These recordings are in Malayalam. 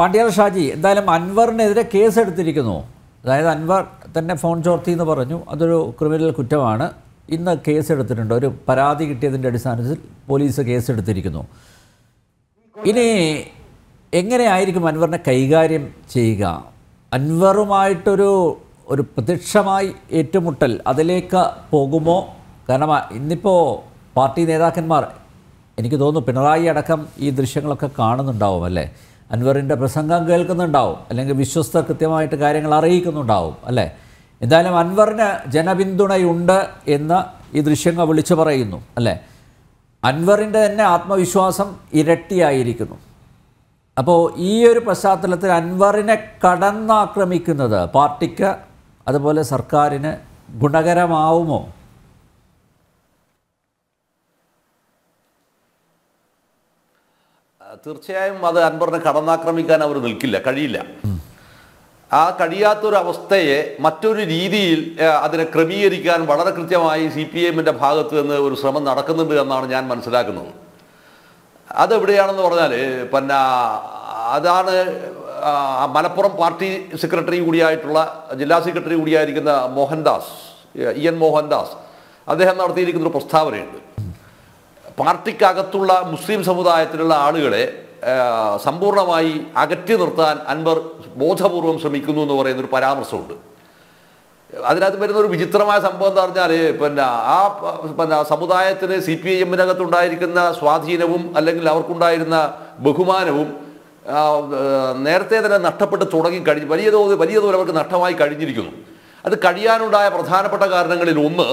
പാണ്ഡ്യാല ഷാജി, എന്തായാലും അൻവറിനെതിരെ കേസെടുത്തിരിക്കുന്നു. അതായത് അൻവർ തന്നെ ഫോൺ ചോർത്തി എന്ന് പറഞ്ഞു, അതൊരു ക്രിമിനൽ കുറ്റമാണ്. ഇന്ന് കേസെടുത്തിട്ടുണ്ട്. ഒരു പരാതി കിട്ടിയതിൻ്റെ അടിസ്ഥാനത്തിൽ പോലീസ് കേസെടുത്തിരിക്കുന്നു. ഇനി എങ്ങനെയായിരിക്കും അൻവറിനെ കൈകാര്യം ചെയ്യുക? അൻവറുമായിട്ടൊരു പ്രത്യക്ഷമായി ഏറ്റുമുട്ടൽ അതിലേക്ക് പോകുമോ? കാരണം ഇന്നിപ്പോൾ പാർട്ടി നേതാക്കന്മാർ, എനിക്ക് തോന്നുന്നു പിണറായി അടക്കം ഈ ദൃശ്യങ്ങളൊക്കെ കാണുന്നുണ്ടാവും അല്ലേ? അൻവറിൻ്റെ പ്രസംഗം കേൾക്കുന്നുണ്ടാവും, അല്ലെങ്കിൽ വിശ്വസ്തർ കൃത്യമായിട്ട് കാര്യങ്ങൾ അറിയിക്കുന്നുണ്ടാവും അല്ലേ? എന്തായാലും അൻവറിന് ജനപിന്തുണയുണ്ട് എന്ന് ഈ ദൃശ്യങ്ങൾ വിളിച്ചു പറയുന്നു അല്ലേ? അൻവറിൻ്റെ തന്നെ ആത്മവിശ്വാസം ഇരട്ടിയായിരിക്കുന്നു. അപ്പോൾ ഈ ഒരു പശ്ചാത്തലത്തിൽ അൻവറിനെ കടന്നാക്രമിക്കുന്നത് പാർട്ടിക്ക് അതുപോലെ സർക്കാരിന് ഗുണകരമാവുമോ? തീർച്ചയായും അത് അൻവറിനെ കടന്നാക്രമിക്കാൻ അവർ നിൽക്കില്ല, കഴിയില്ല. ആ കഴിയാത്തൊരവസ്ഥയെ മറ്റൊരു രീതിയിൽ അതിനെ ക്രമീകരിക്കാൻ വളരെ കൃത്യമായി CPIMന്റെ ഭാഗത്ത് നിന്ന് ഒരു ശ്രമം നടക്കുന്നുണ്ട് എന്നാണ് ഞാൻ മനസ്സിലാക്കുന്നത്. അതെവിടെയാണെന്ന് പറഞ്ഞാൽ പിന്നെ അതാണ് മലപ്പുറം പാർട്ടി സെക്രട്ടറി കൂടിയായിട്ടുള്ള ജില്ലാ സെക്രട്ടറി കൂടിയായിരിക്കുന്ന മോഹൻദാസ്, EN മോഹൻദാസ്, അദ്ദേഹം നടത്തിയിരിക്കുന്നൊരു പ്രസ്താവനയുണ്ട്. പാർട്ടിക്കകത്തുള്ള മുസ്ലിം സമുദായത്തിലുള്ള ആളുകളെ സമ്പൂർണ്ണമായി അകറ്റി നിർത്താൻ അൻവർ ബോധപൂർവം ശ്രമിക്കുന്നു എന്ന് പറയുന്നൊരു പരാമർശമുണ്ട്. അതിനകത്ത് വരുന്നൊരു വിചിത്രമായ സംഭവം എന്താ പറഞ്ഞാൽ പിന്നെ സമുദായത്തിന് CPIMനകത്തുണ്ടായിരിക്കുന്ന സ്വാധീനവും അല്ലെങ്കിൽ അവർക്കുണ്ടായിരുന്ന ബഹുമാനവും നേരത്തെ തന്നെ നഷ്ടപ്പെട്ട് തുടങ്ങിക്കഴിഞ്ഞു. വലിയ തോതിൽ അവർക്ക് നഷ്ടമായി കഴിഞ്ഞിരിക്കുന്നു. അത് കഴിയാനുണ്ടായ പ്രധാനപ്പെട്ട കാരണങ്ങളിൽ ഒന്ന്,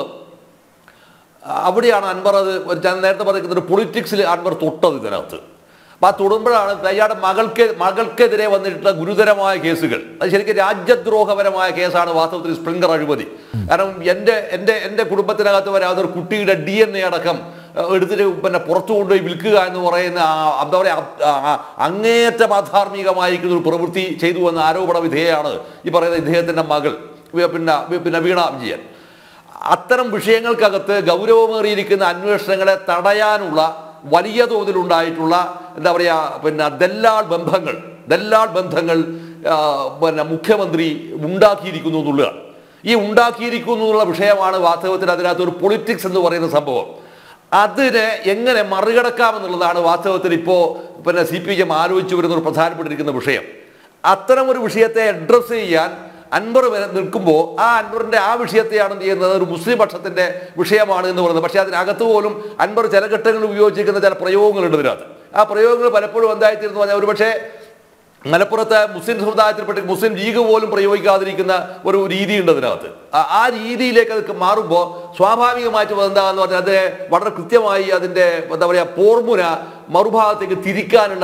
അവിടെയാണ് അൻവർ ഞാൻ നേരത്തെ പറയുന്ന ഒരു പൊളിറ്റിക്സിൽ അൻവർ തൊട്ടത് ഇതിനകത്ത്. അപ്പോൾ ആ തൊടുമ്പോഴാണ് അയാളുടെ മകൾക്കെതിരെ വന്നിട്ടുള്ള ഗുരുതരമായ കേസുകൾ. അത് ശരിക്കും രാജ്യദ്രോഹപരമായ കേസാണ് വാസ്തവത്തിൽ സ്പ്രിംഗർ അഴിമതി. കാരണം എൻ്റെ കുടുംബത്തിനകത്ത് വരാവുന്ന ഒരു കുട്ടിയുടെ DNA അടക്കം എടുത്തിട്ട് പിന്നെ പുറത്തു കൊണ്ടുപോയി വിൽക്കുക എന്ന് പറയുന്ന എന്താ പറയുക അങ്ങേയറ്റം അധാർമികമായിരിക്കുന്ന ഒരു പ്രവൃത്തി ചെയ്തു എന്ന ആരോപണ വിധേയമാണ് ഈ പറയുന്ന ഇദ്ദേഹത്തിൻ്റെ മകൾ പിന്നെ വീണ വിജയൻ. അത്തരം വിഷയങ്ങൾക്കകത്ത് ഗൗരവമേറിയിരിക്കുന്ന അന്വേഷണങ്ങളെ തടയാനുള്ള വലിയ തോതിലുണ്ടായിട്ടുള്ള എന്താ പറയുക പിന്നെ ദല്ലാൾ ബന്ധങ്ങൾ പിന്നെ മുഖ്യമന്ത്രി ഉണ്ടാക്കിയിരിക്കുന്നു എന്നുള്ളതാണ്. ഈ ഉണ്ടാക്കിയിരിക്കുന്നു എന്നുള്ള വിഷയമാണ് വാസ്തവത്തിൽ അതിനകത്ത് ഒരു പൊളിറ്റിക്സ് എന്ന് പറയുന്ന സംഭവം. അതിനെ എങ്ങനെ മറികടക്കാമെന്നുള്ളതാണ് വാസ്തവത്തിൽ ഇപ്പോൾ പിന്നെ CPIM ആലോചിച്ചു വരുന്ന ഒരു പ്രധാനപ്പെട്ടിരിക്കുന്ന വിഷയം. അത്തരമൊരു വിഷയത്തെ അഡ്രസ്സ് ചെയ്യാൻ അൻവർ നിൽക്കുമ്പോൾ ആ അൻവറിൻ്റെ ആ വിഷയത്തെയാണ് ചെയ്യുന്നത് ഒരു മുസ്ലിം പക്ഷത്തിൻ്റെ വിഷയമാണ് എന്ന് പറയുന്നത്. പക്ഷേ അതിനകത്ത് പോലും അൻവർ ചില ഘട്ടങ്ങളിൽ ഉപയോഗിച്ചിരിക്കുന്ന ചില പ്രയോഗങ്ങളുണ്ട് ഇതിനകത്ത്. ആ പ്രയോഗങ്ങൾ പലപ്പോഴും എന്തായിത്തീരുന്നു പറഞ്ഞാൽ ഒരുപക്ഷെ മലപ്പുറത്തെ മുസ്ലിം സമുദായത്തിൽപ്പെട്ട മുസ്ലിം ലീഗ് പോലും പ്രയോഗിക്കാതിരിക്കുന്ന ഒരു രീതിയുണ്ട് അതിനകത്ത്. ആ രീതിയിലേക്ക് അത് മാറുമ്പോൾ സ്വാഭാവികമായിട്ടും എന്താണെന്ന് പറഞ്ഞാൽ അതിനെ വളരെ കൃത്യമായി അതിൻ്റെ എന്താ പറയുക പോർമുന മറുഭാഗത്തേക്ക് തിരിക്കാനുള്ള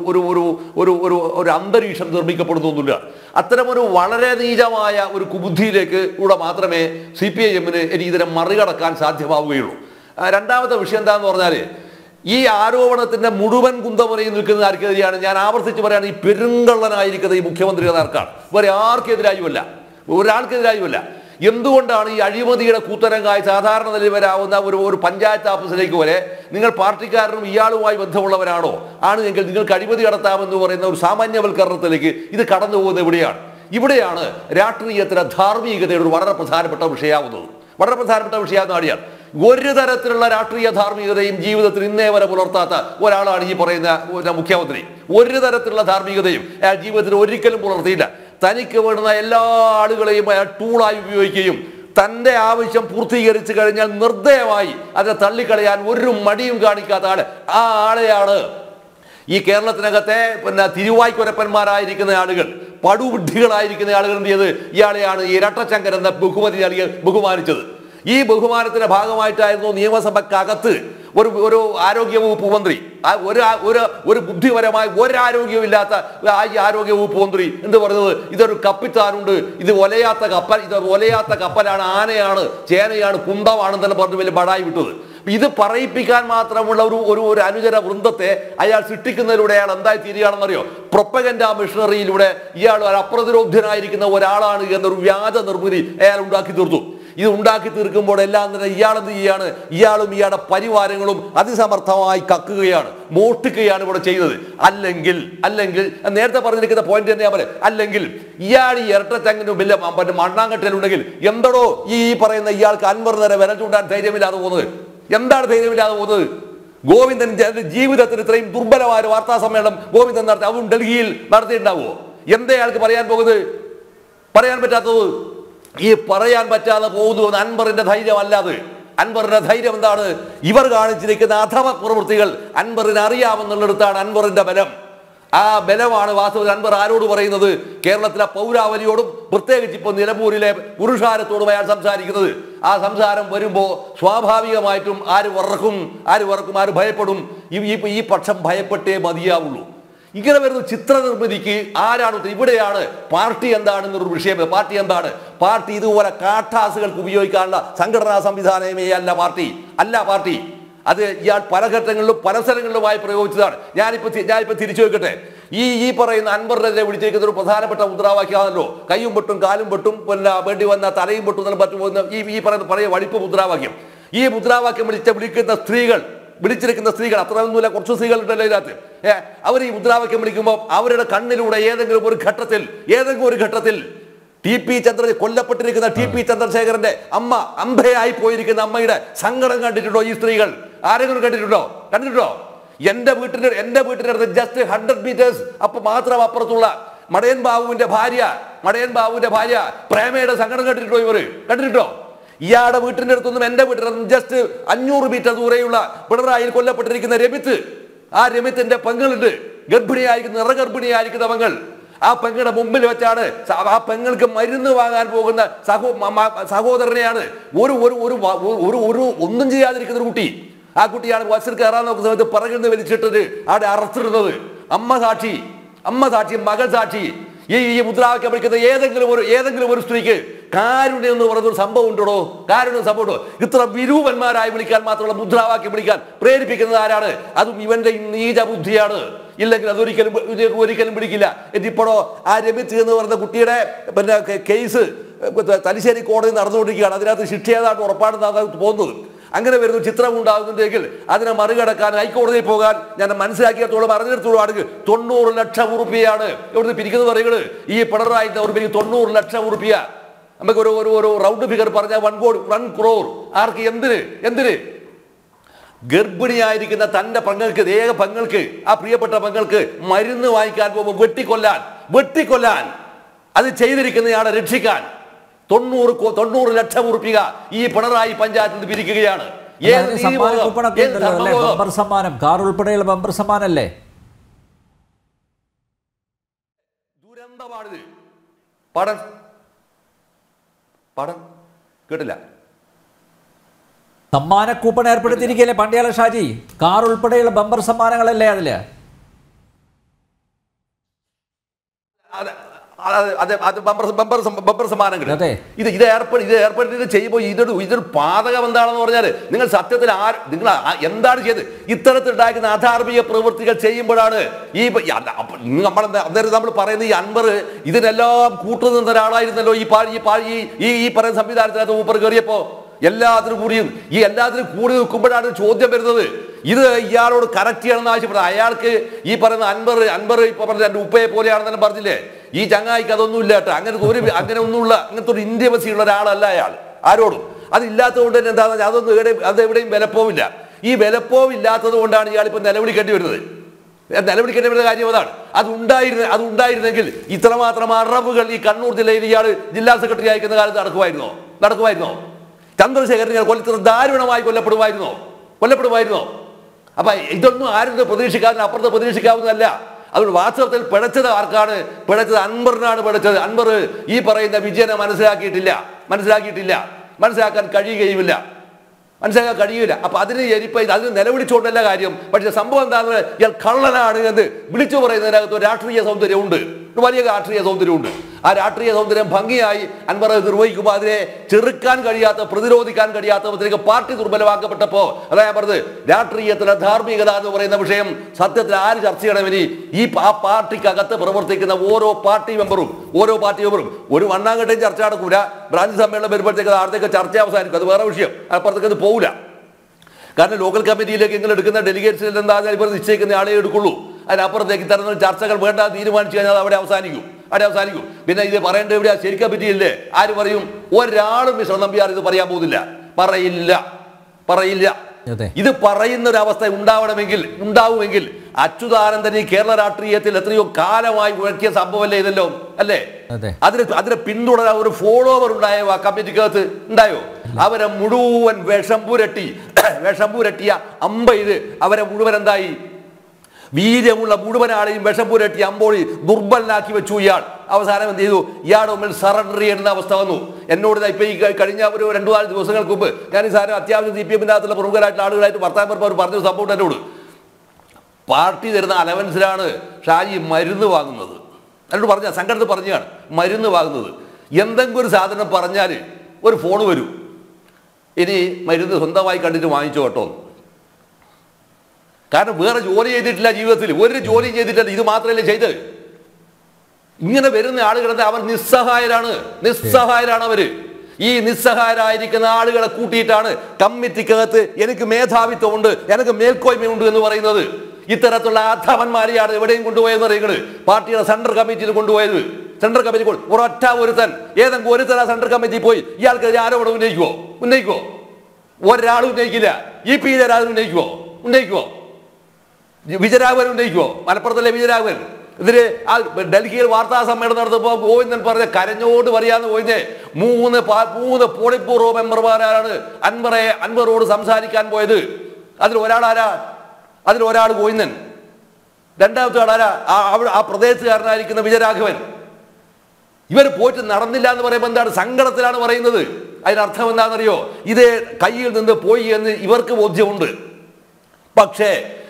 ഒരു അന്തരീക്ഷം നിർമ്മിക്കപ്പെടുന്നൊന്നുമില്ല. അത്തരമൊരു വളരെ നീചമായ ഒരു കുബുദ്ധിയിലേക്ക് കൂടെ മാത്രമേ CPIMന് ഇനി ഇതിനെ മറികടക്കാൻ സാധ്യമാവുകയുള്ളൂ. രണ്ടാമത്തെ വിഷയം എന്താണെന്ന് പറഞ്ഞാൽ ഈ ആരോപണത്തിന്റെ മുഴുവൻ കുന്തമുനയിൽ നിൽക്കുന്ന ആർക്കെതിരെയാണ്? ഞാൻ ആവർത്തിച്ച് പറയാണ്, ഈ പെരുങ്കള്ളനായിരിക്കുന്നത് ഈ മുഖ്യമന്ത്രി നേർക്കാണ്. വേറെ ആർക്കെതിരായുമല്ല, ഒരാൾക്കെതിരായുമല്ല. എന്തുകൊണ്ടാണ് ഈ അഴിമതിയുടെ കൂത്തരങ്ങായി സാധാരണ നിലയിൽ വരാവുന്ന ഒരു പഞ്ചായത്ത് ഓഫീസിലേക്ക് വരെ നിങ്ങൾ പാർട്ടിക്കാരനും ഇയാളുമായി ബന്ധമുള്ളവരാണോ ആണ് എങ്കിൽ നിങ്ങൾക്ക് അഴിമതി നടത്താമെന്ന് പറയുന്ന ഒരു സാമാന്യവൽക്കരണത്തിലേക്ക് ഇത് കടന്നു പോകുന്നത് ഇവിടെയാണ് രാഷ്ട്രീയത്തിലെ ധാർമ്മികതയുടെ ഒരു വളരെ പ്രധാനപ്പെട്ട വിഷയമാവുന്നത്. വളരെ പ്രധാനപ്പെട്ട വിഷയമാകുന്ന അടിയാണ്. ഒരു തരത്തിലുള്ള രാഷ്ട്രീയ ധാർമ്മികതയും ജീവിതത്തിൽ ഇന്നേ വരെ പുലർത്താത്ത ഒരാളാണ് ഈ പറയുന്ന മുഖ്യമന്ത്രി. ഒരു തരത്തിലുള്ള ധാർമ്മികതയും അയാൾ ജീവിതത്തിൽ ഒരിക്കലും പുലർത്തിയില്ല. തനിക്ക് വേണ്ടുന്ന എല്ലാ ആളുകളെയും അയാൾ ടൂളായി ഉപയോഗിക്കുകയും തൻ്റെ ആവശ്യം പൂർത്തീകരിച്ചു കഴിഞ്ഞാൽ നിർദ്ദയമായി അതിനെ തള്ളിക്കളയാൻ ഒരു മടിയും കാണിക്കാത്ത ആ ആളെയാണ് ഈ കേരളത്തിനകത്തെ പിന്നെ തിരുവായ്ക്കൊരപ്പന്മാരായിരിക്കുന്ന ആളുകൾ, പടുബുദ്ധികളായിരിക്കുന്ന ആളുകൾ എന്ത് ചെയ്ത് ഇയാളെയാണ് ഈ ഇരട്ടച്ചങ്കൻ എന്ന ബഹുമാനിച്ചത്. ഈ ബഹുമാനത്തിന്റെ ഭാഗമായിട്ടായിരുന്നു നിയമസഭക്കകത്ത് ഒരു ആരോഗ്യവകുപ്പ് മന്ത്രി, ഒരു ബുദ്ധിപരമായ ഒരാരോഗ്യവും ഇല്ലാത്ത ഈ ആരോഗ്യവകുപ്പ് മന്ത്രി എന്ത് പറയുന്നത്, ഇതൊരു കപ്പിത്താനുണ്ട്, ഇത് ഒലയാത്ത കപ്പലാണ്, ആനയാണ്, ചേനയാണ്, കുന്തമാണെന്നെല്ലാം പറഞ്ഞ് വലിയ ബടായി വിട്ടത്. ഇത് പറയിപ്പിക്കാൻ മാത്രമുള്ള ഒരു അനുചര വൃന്ദത്തെ അയാൾ സൃഷ്ടിക്കുന്നതിലൂടെ അയാൾ എന്തായി തീരുകയാണെന്നറിയോ? പ്രൊപ്പഗൻഡ മിഷണറിയിലൂടെ ഇയാൾ ഒരു അപ്രതിരോധ്യനായിരിക്കുന്ന ഒരാളാണ് എന്നൊരു വ്യാജ നിർമ്മിതി അയാൾ ഉണ്ടാക്കി തീർത്തു. ഇത് ഉണ്ടാക്കി തീർക്കുമ്പോൾ എല്ലാം തന്നെ ഇയാളെന്ത് ചെയ്യാണ്? ഇയാളും ഇയാളുടെ പരിവാരങ്ങളും അതിസമർത്ഥമായി കക്കുകയാണ്, മോഷ്ടിക്കുകയാണ് ഇവിടെ ചെയ്തത്. അല്ലെങ്കിൽ നേരത്തെ പറഞ്ഞിരിക്കുന്ന പോയിന്റ് തന്നെ ഞാൻ പറയാം. അല്ലെങ്കിൽ ഇയാൾ ഈ ഇരട്ടച്ചങ്ങിന് വലിയ മണ്ണാങ്കട്ടലുണ്ടെങ്കിൽ എന്തടോ ഈ പറയുന്ന ഇയാൾക്ക് അൻവർ നേരെ വിരൽ ചൂണ്ടാൻ ധൈര്യമില്ലാതെ പോകുന്നത്? എന്താണ് ധൈര്യമില്ലാതെ പോകുന്നത്? ഗോവിന്ദൻ ജീവിതത്തിൽ ഇത്രയും ദുർബലമായ ഒരു വാർത്താ സമ്മേളനം ഗോവിന്ദൻ നടത്തി, അതും ഡൽഹിയിൽ നടത്തിയിട്ടുണ്ടാവുമോ? എന്താ അയാൾക്ക് പറയാൻ പോകുന്നത്? പറയാൻ പറ്റാത്തത്? ഈ പറയാൻ പറ്റാതെ പോകുന്നു അൻവറിന്റെ ധൈര്യം അല്ലാതെ. അൻവറിന്റെ ധൈര്യം എന്താണ്? ഇവർ കാണിച്ചിരിക്കുന്ന അധമ പ്രവൃത്തികൾ അൻവറിന് അറിയാമെന്നുള്ളിടത്താണ് അൻവറിന്റെ ബലം. ആ ബലമാണ് വാസ്തവത്തിൽ അൻവർ ആരോട് പറയുന്നത്? കേരളത്തിലെ പൗരാവലിയോടും പ്രത്യേകിച്ച് ഇപ്പോൾ നിലമ്പൂരിലെ പുരുഷാരത്തോടും അയാൾ സംസാരിക്കുന്നത്. ആ സംസാരം വരുമ്പോൾ സ്വാഭാവികമായിട്ടും ആര് വറക്കും, ആര് ഭയപ്പെടും? ഈ പക്ഷം ഭയപ്പെട്ടേ മതിയാവുള്ളൂ. ഇങ്ങനെ വരുന്ന ചിത്ര നിർമ്മിതിക്ക് ആരാണ്? ഇവിടെയാണ് പാർട്ടി എന്താണെന്നൊരു വിഷയം. പാർട്ടി എന്താണ്? പാർട്ടി ഇതുപോലെ കാട്ടാസുകൾക്ക് ഉപയോഗിക്കാനുള്ള സംഘടനാ സംവിധാനമേ അല്ല പാർട്ടി. അത് ഇയാൾ പല ഘട്ടങ്ങളിലും പല സ്ഥലങ്ങളിലുമായി പ്രയോഗിച്ചതാണ്. ഞാനിപ്പോ തിരിച്ചു വെക്കട്ടെ. ഈ പറയുന്ന അൻവറിനെതിരെ വിളിച്ചിരിക്കുന്ന ഒരു പ്രധാനപ്പെട്ട മുദ്രാവാക്യമാണല്ലോ കയ്യും പൊട്ടും കാലും പൊട്ടും പിന്നെ വേണ്ടി വന്ന തലയും പൊട്ടും പറ്റുന്ന ഈ പറയുന്ന പഴയ വടിപ്പ് മുദ്രാവാക്യം. ഈ മുദ്രാവാക്യം വിളിച്ചിരിക്കുന്ന സ്ത്രീകൾ അത്രയൊന്നുമില്ല, കുറച്ച് സ്ത്രീകൾ ഉണ്ടല്ലോ ഇതിനകത്ത്. അവർ ഈ മുദ്രാവാക്യം വിളിക്കുമ്പോൾ അവരുടെ കണ്ണിലൂടെ ഏതെങ്കിലും ഒരു ഘട്ടത്തിൽ കൊല്ലപ്പെട്ടിരിക്കുന്ന ടി പി ചന്ദ്രശേഖരന്റെ അമ്മ, അന്ധയായി പോയിരിക്കുന്ന അമ്മയുടെ സങ്കടം കണ്ടിട്ടുണ്ടോ ഈ സ്ത്രീകൾ? ആരെങ്കിലും കണ്ടിട്ടുണ്ടോ? എന്റെ വീട്ടിന്റെ അടുത്ത് ജസ്റ്റ് 100 മീറ്റേഴ്സ് മാത്രം അപ്പുറത്തുള്ള മടയൻ ബാബുവിന്റെ ഭാര്യ പ്രേമയുടെ സങ്കടം കണ്ടിട്ടുണ്ടോ? ഇയാളുടെ വീട്ടിന്റെ അടുത്തൊന്നും എന്റെ വീട്ടിൽ ജസ്റ്റ് 500 മീറ്റർ ദൂരെയുള്ള പിണറായിൽ കൊല്ലപ്പെട്ടിരിക്കുന്ന രമിത്തിന്റെ പെങ്ങളുണ്ട്, നിറഗർഭിണിയായിരിക്കുന്ന പെങ്ങൾ. ആ പെങ്ങളുടെ മുമ്പിൽ വെച്ചാണ് ആ പെങ്ങൾക്ക് മരുന്ന് വാങ്ങാൻ പോകുന്ന സഹോദരനെയാണ് ഒന്നും ചെയ്യാതിരിക്കുന്ന ഒരു കുട്ടി. ആ കുട്ടിയാണ് ബസ്സിൽ കയറാൻ നോക്കുന്ന സമയത്ത് പിറകിൽ നിന്ന് വലിച്ചിട്ടത് അവിടെ അറസ്റ്റിടുന്നത്. അമ്മ സാക്ഷി, മകൾ സാക്ഷി. ഈ മുദ്രാവാക്യം വിളിക്കുന്ന ഏതെങ്കിലും ഒരു സ്ത്രീക്ക് കാരുണ്യം എന്ന് പറയുന്നൊരു സംഭവം ഉണ്ടോ? ഇത്ര വിരൂപന്മാരായി വിളിക്കാൻ മാത്രമുള്ള മുദ്രാവാക്യം വിളിക്കാൻ പ്രേരിപ്പിക്കുന്നത് ആരാണ്? അതും ഇവന്റെ നീച ബുദ്ധിയാണ്. ഇല്ലെങ്കിൽ ഒരിക്കലും പിടിക്കില്ല. എന്നിപ്പോഴോ ആ രമിത്ത് എന്ന് പറയുന്ന കുട്ടിയുടെ പിന്നെ കേസ് തലശ്ശേരി കോടതി നടന്നുകൊണ്ടിരിക്കുകയാണ്. അതിനകത്ത് ശിക്ഷ ഏതാണ്ട് ഉറപ്പാണെന്നാണ് തോന്നുന്നത്. അങ്ങനെ വരുന്ന ചിത്രം ഉണ്ടാകുന്നുണ്ടെങ്കിൽ അതിനെ മറികടക്കാൻ ഹൈക്കോടതിയിൽ പോകാൻ ഞാൻ മനസ്സിലാക്കിയത്തോളം അറിഞ്ഞിടത്തോളം ആണെങ്കിൽ 90 ലക്ഷം ഉറുപ്പിയാണ് ഇവിടുന്ന് പിരിക്കുന്നത് പറയുന്നത്. ഈ പിണറായി 90 ലക്ഷം ഉറുപ്പിയ. നമുക്ക് ഒരു റൗണ്ട് ഫിഗർ പറഞ്ഞാൽ 1 crore. ആർക്ക്? എന്തിന്? ഗർഭിണിയായിരിക്കുന്ന തന്റെ പെങ്ങൾക്ക്, ആ പ്രിയപ്പെട്ട പെങ്ങൾക്ക് മരുന്ന് വാങ്ങിക്കാൻ പോകുമ്പോൾ വെട്ടിക്കൊല്ലാൻ അത് ചെയ്തിരിക്കുന്നയാളെ രക്ഷിക്കാൻ 90 ലക്ഷം ഉറുപ്പിക ഈ പിണറായി പഞ്ചായത്തിൽ നിന്ന് പിരിക്കുകയാണ്. കാർ ഉൾപ്പെടെയുള്ള ബമ്പർ സമ്മാനല്ലേ? ദുരന്തമാണിത്. പടം കേട്ടില്ല. സമ്മാന കൂപ്പൺ ഏർപ്പെടുത്തിയിരിക്കല്ലേ പണ്ഡ്യാല ഷാജി? കാർ ഉൾപ്പെടെയുള്ള ബമ്പർ സമ്മാനങ്ങളല്ലേ അതില്? ബമ്പർ സമ്മാനങ്ങൾ ഇത് ഏർപ്പെടുത്തി ചെയ്യുമ്പോൾ ഇതൊരു പാതകം എന്താണെന്ന് പറഞ്ഞാൽ നിങ്ങൾ സത്യത്തിൽ നിങ്ങൾ എന്താണ് ചെയ്ത് ഇത്തരത്തിലുണ്ടാക്കുന്ന അധാർമിക പ്രവൃത്തികൾ ചെയ്യുമ്പോഴാണ് നമ്മൾ പറയുന്ന ഈ അൻവർ ഇതിനെല്ലാം കൂട്ടുനിന്ന ഒരാളായിരുന്നല്ലോ ഈ പറയുന്ന സംവിധാനത്തിനകത്ത് മൂപ്പർ കയറിയപ്പോ. എല്ലാത്തിനും കൂടി നിൽക്കുമ്പോഴാണ് ചോദ്യം വരുന്നത്. ഇത് ഇയാളോട് കറക്റ്റ് ചെയ്യണമെന്ന് ആവശ്യപ്പെടുന്നത്. അയാൾക്ക് ഈ പറയുന്ന അൻവർ ഇപ്പൊ പറഞ്ഞ എൻ്റെ ഉപ്പയെ പോലെയാണെന്ന് പറഞ്ഞില്ലേ? ഈ ചങ്ങായിക്ക് അതൊന്നും ഇല്ല കേട്ടോ. അങ്ങനത്തെ ഒരു ഇന്റിമസി ഉള്ള ഒരാളല്ല അയാൾ ആരോടും. അതില്ലാത്തത് കൊണ്ട് തന്നെ എന്താ അതെവിടെയും വിലപ്പോവില്ല. ഈ വിലപ്പോവില്ലാത്തത് കൊണ്ടാണ് ഇയാൾ ഇപ്പൊ നിലവിളിക്കേണ്ടി വരുന്നത്. വരുന്ന കാര്യം അതാണ്. അതുണ്ടായിരുന്നെങ്കിൽ ഇത്രമാത്രം അറവുകൾ ഈ കണ്ണൂർ ജില്ലയിൽ ഇയാൾ ജില്ലാ സെക്രട്ടറി അയക്കുന്ന കാലത്ത് നടക്കുമായിരുന്നോ? ചന്ദ്രശേഖരനെ ദാരുണമായി കൊല്ലപ്പെടുമായിരുന്നോ? അപ്പൊ ഇതൊന്നും ആരും അപ്പുറത്ത് പ്രതീക്ഷിക്കാവുന്നതല്ല. അതുകൊണ്ട് വാസ്തവത്തിൽ പിഴച്ചത് ആർക്കാണ്? അൻവറിനാണ് പിഴച്ചത്. അൻവർ ഈ പറയുന്ന വിജയനെ മനസ്സിലാക്കിയിട്ടില്ല. മനസ്സിലാക്കാൻ കഴിയുകയില്ല. അപ്പൊ അതിന് നിലവിളിച്ചുകൊണ്ടല്ല കാര്യം. പക്ഷെ സംഭവം എന്താണെന്ന് ഇയാൾ കള്ളനാണ് എന്ന് വിളിച്ചു പറയുന്നതിനകത്ത് രാഷ്ട്രീയ സൗന്ദര്യമുണ്ട്, വലിയ രാഷ്ട്രീയ സൗന്ദര്യമുണ്ട്. ആ രാഷ്ട്രീയ സൗന്ദര്യം ഭംഗിയായി അൻവർ നിർവഹിക്കുമ്പോൾ അതിനെ ചെറുക്കാൻ കഴിയാത്ത, പ്രതിരോധിക്കാൻ കഴിയാത്ത വിധത്തിലേക്ക് പാർട്ടി ദുർബലമാക്കപ്പെട്ടപ്പോൾ അതാ ഞാൻ പറഞ്ഞത്, രാഷ്ട്രീയത്തിലെ ധാർമ്മികത എന്ന് പറയുന്ന വിഷയം സത്യത്തിൽ ആര് ചർച്ച ചെയ്യണം? ഇനി ആ പാർട്ടിക്കകത്ത് പ്രവർത്തിക്കുന്ന ഓരോ പാർട്ടി മെമ്പറും ഒരു മണ്ണാങ്കട്ടയും ചർച്ച നടക്കൂല. ബ്രാഞ്ച് സമ്മേളനം വരുമ്പോഴത്തേക്ക് ആർത്തേക്ക് ചർച്ച അവസാനിക്കും, അത് വേറെ വിഷയം, അപ്പുറത്തേക്ക് അത് പോകില്ല. കാരണം ലോക്കൽ കമ്മിറ്റിയിലേക്ക് നിങ്ങൾ എടുക്കുന്ന ഡെലിഗേറ്റ്സിൽ എന്താ ഇവർ നിശ്ചയിക്കുന്ന ആളെ എടുക്കുള്ളൂ. അതിനപ്പുറത്തേക്ക് ഇത്തരം ചർച്ചകൾ വേണ്ട തീരുമാനിച്ചു കഴിഞ്ഞാൽ അവിടെ അവസാനിക്കും. പിന്നെ ഇത് പറയേണ്ടത് എവിടെയാ? ശരിക്കും പറ്റിയില്ലേ? ആര് പറയും? ഒരാളും മിസ്റ്റർ നമ്പ്യാർ ഇത് പറയാൻ പോകുന്നില്ല, പറയില്ല. ഇത് പറയുന്ന ഒരു അവസ്ഥ ഉണ്ടാവുമെങ്കിൽ അച്യുതാനന്ദൻ ഈ കേരള രാഷ്ട്രീയത്തിൽ എത്രയോ കാലമായി ഉഴക്കിയ സംഭവമല്ലേ ഇതല്ലോ, അല്ലേ? അതിന് പിന്തുടരാൻ ഒരു ഫോളോവർ ഉണ്ടായോ? ആ കമ്മിറ്റിക്കകത്ത് ഉണ്ടായോ? അവരെ മുഴുവൻ വിഷം പുരട്ടിയ അമ്പെയ്ത് അവരെ മുഴുവൻ എന്തായി? വീര്യമുള്ള മുഴുവൻ ആളെയും വിഷം പുരട്ടി അമ്പോഴി ദുർബലനാക്കി വെച്ചു ഇയാൾ. അവസാനം എന്ത് ചെയ്തു? ഇയാളുടെ മുമ്പിൽ സറണ്ടർ ചെയ്യുന്ന അവസ്ഥ വന്നു. എന്നോട് ഇപ്പൊ ഈ കഴിഞ്ഞ ഒരു 2-4 ദിവസങ്ങൾക്ക് മുമ്പ് ഞാൻ ഈ സാധനം അത്യാവശ്യം CPM അകത്തുള്ള പ്രമുഖരായിട്ടുള്ള ആളുകളായിട്ട് വർത്താനം പറഞ്ഞപ്പോൾ പറഞ്ഞ സംഭവം എന്നോട്, പാർട്ടി തരുന്ന അലവൻസിലാണ് ഷാജി മരുന്ന് വാങ്ങുന്നത്. എന്നോട് പറഞ്ഞ സംഘടന പറഞ്ഞാണ് മരുന്ന് വാങ്ങുന്നത്. എന്തെങ്കിലും ഒരു സാധനം പറഞ്ഞാൽ ഒരു ഫോൺ വരും, ഇനി മരുന്ന് സ്വന്തമായി കണ്ടിട്ട് വാങ്ങിച്ചോ കേട്ടോ. കാരണം വേറെ ജോലി ചെയ്തിട്ടില്ല, ജീവിതത്തിൽ ഒരു ജോലി ചെയ്തിട്ടില്ല, ഇത് മാത്രമല്ലേ ചെയ്തത്. ഇങ്ങനെ വരുന്ന ആളുകളെ അവർ നിസ്സഹായരാണ് അവര്. ഈ നിസ്സഹായരായിരിക്കുന്ന ആളുകളെ കൂട്ടിയിട്ടാണ് കമ്മിറ്റിക്കകത്ത് എനിക്ക് മേധാവിത്വമുണ്ട്, എനിക്ക് മേൽക്കോയ്മയുണ്ട് എന്ന് പറയുന്നത്. ഇത്തരത്തിലുള്ള അധമന്മാരെയാണ് എവിടെയും കൊണ്ടുപോയെന്ന് പറയുന്നത്. പാർട്ടിയുടെ സെൻട്രൽ കമ്മിറ്റിയിൽ കൊണ്ടുപോയത്. സെൻട്രൽ കമ്മിറ്റി ഒരുത്തൻ ഏതെങ്കിലും ആ സെൻട്രൽ കമ്മിറ്റി പോയി ഇയാൾക്കെതിരെ ആരോപണം ഉന്നയിക്കുവോ? ഒരാളും ഉന്നയിക്കില്ല. EP ജയരാജൻ ഉന്നയിക്കുവോ? വിജയരാഘവൻ ഉന്നയിക്കുവോ? മലപ്പുറത്തല്ലേ വിജയരാഘവൻ? ഇതില് ആ ഡൽഹിയിൽ വാർത്താ സമ്മേളനം നടത്തുമ്പോൾ ഗോവിന്ദൻ പറഞ്ഞ കരഞ്ഞോട് പറയാന്ന് പോയില്ലേ, മൂന്ന് പോളിറ്റ് ബ്യൂറോ മെമ്പർമാരാണ് അൻവറോട് സംസാരിക്കാൻ പോയത്. അതിലൊരാൾ ഗോവിന്ദൻ, രണ്ടാമത്തെ ആളാരാ? ആ പ്രദേശത്തുകാരനായിരിക്കുന്ന വിജയരാഘവൻ. ഇവർ പോയിട്ട് നടന്നില്ല എന്ന് പറയുമ്പോൾ എന്താണ്? സങ്കടത്തിലാണ് പറയുന്നത്. അതിനർത്ഥം എന്താണെന്നറിയോ? ഇതേ കയ്യിൽ നിന്ന് പോയി എന്ന് ഇവർക്ക് ബോധ്യമുണ്ട്. പക്ഷേ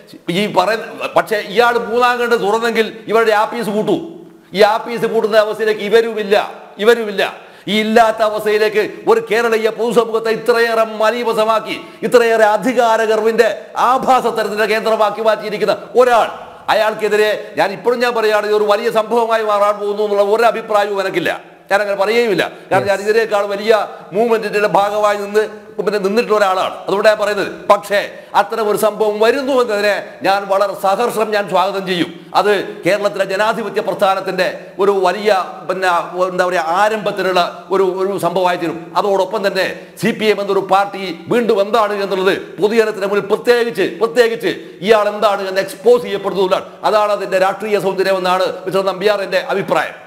ഇയാൾ മൂന്നാം കണ്ട് തുറന്നെങ്കിൽ ഇവരുടെ ആപ്പീസ് പൂട്ടു. ഈ ആപ്പീസ് പൂട്ടുന്ന അവസ്ഥയിലേക്ക് ഇവരുമില്ല. ഈ ഇല്ലാത്ത അവസ്ഥയിലേക്ക് ഒരു കേരളീയ പൊതുസമൂഹത്തെ ഇത്രയേറെ മലീമസമാക്കി, ഇത്രയേറെ അധികാരഗർവിന്റെ ആഭാസത്തരത്തിന്റെ കേന്ദ്രമാക്കി മാറ്റിയിരിക്കുന്ന ഒരാൾ, അയാൾക്കെതിരെ ഞാൻ പറയുകയാണ്, ഒരു വലിയ സംഭവമായി മാറാൻ പോകുന്നു എന്നുള്ള ഒരു അഭിപ്രായവും എനിക്കില്ല. ഞാനങ്ങനെ പറയുകയുമില്ല. കാരണം ഞാൻ ഇതിനേക്കാൾ വലിയ മൂവ്മെന്റിന്റെ ഭാഗമായി നിന്നിട്ടുള്ള ഒരാളാണ്. അതുകൊണ്ട് ഞാൻ പറയുന്നത്. പക്ഷേ അത്തരം ഒരു സംഭവം വരുന്നു എന്നതിനെ ഞാൻ വളരെ സഹർഷം സ്വാഗതം ചെയ്യും. അത് കേരളത്തിലെ ജനാധിപത്യ പ്രസ്ഥാനത്തിന്റെ ഒരു വലിയ എന്താ പറയുക ആരംഭത്തിനുള്ള ഒരു സംഭവമായി തീരും. അതോടൊപ്പം തന്നെ CPM എന്നൊരു പാർട്ടി വീണ്ടും എന്താണ് എന്നുള്ളത് പൊതുജനത്തിന് മുന്നിൽ പ്രത്യേകിച്ച് ഇയാൾ എന്താണ് എന്ന് എക്സ്പോസ് ചെയ്യപ്പെടുന്നതുകൊണ്ടാണ്. അതാണ് അതിന്റെ രാഷ്ട്രീയ സൗന്ദര്യം എന്നാണ് മിസ്റ്റർ നമ്പ്യാറിന്റെ അഭിപ്രായം.